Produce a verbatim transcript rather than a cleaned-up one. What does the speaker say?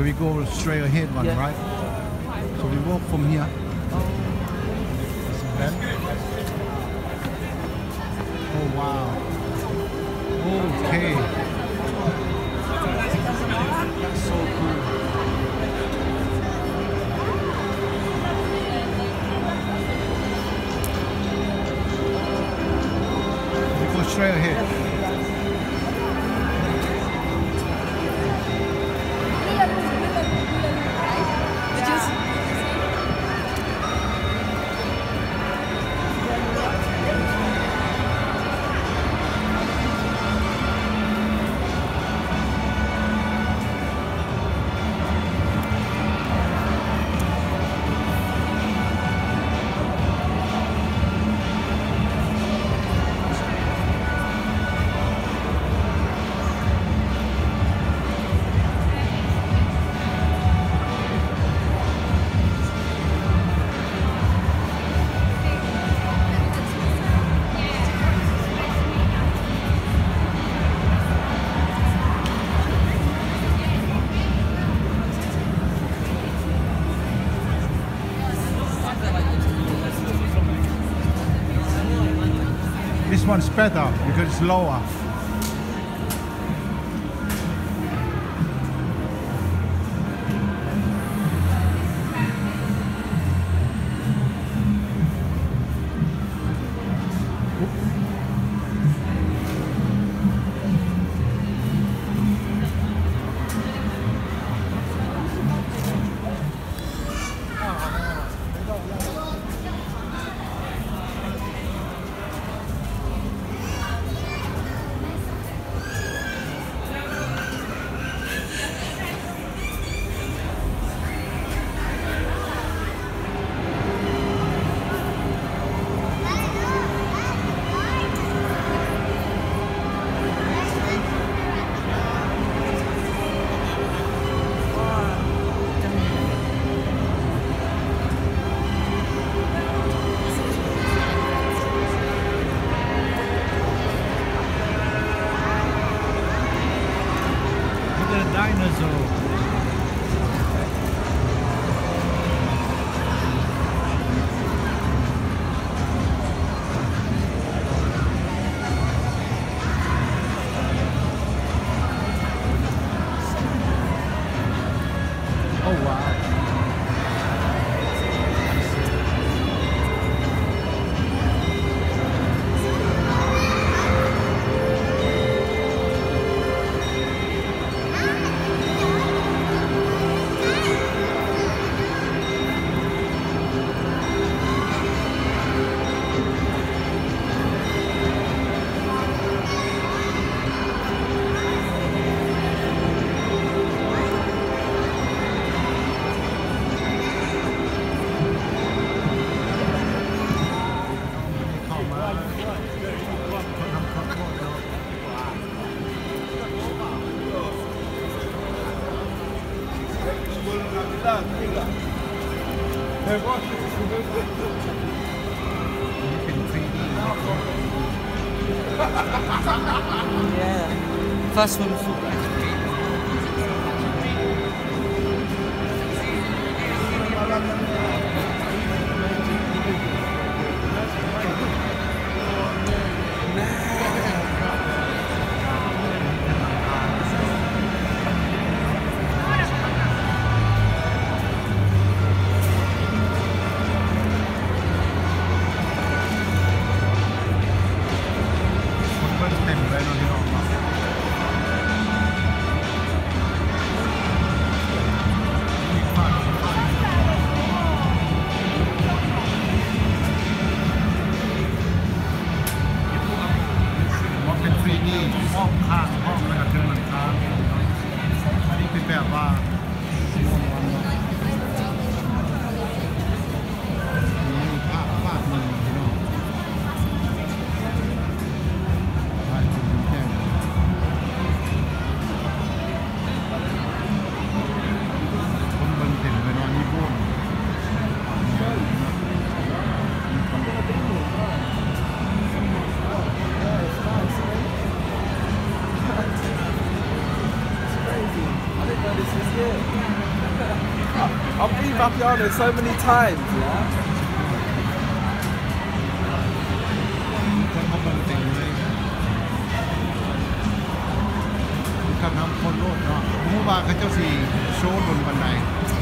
So we go straight ahead one, Yeah. right? So we walk from here. Then. Oh wow. Okay. That's so cool. We go straight ahead. This one's better because it's lower. Dinosaur. Oh wow. Yeah. First one was super. Vapiano so many times, yeah? คนเขาเบิ่งเต็มเลยคำนำคนโลดเนาะหมู่บ้านเขาเจ้าสีโชว์บนบันได